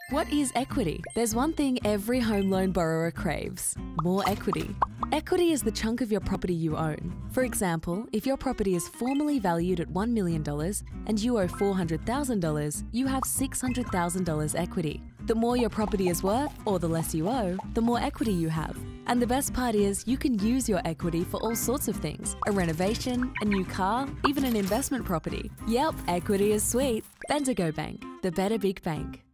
What is equity? There's one thing every home loan borrower craves: more equity. Equity is the chunk of your property you own. For example, if your property is formally valued at $1 million and you owe $400,000, you have $600,000 equity. The more your property is worth, or the less you owe, the more equity you have. And the best part is, you can use your equity for all sorts of things: a renovation, a new car, even an investment property. Yep, equity is sweet. Bendigo Bank, the better big bank.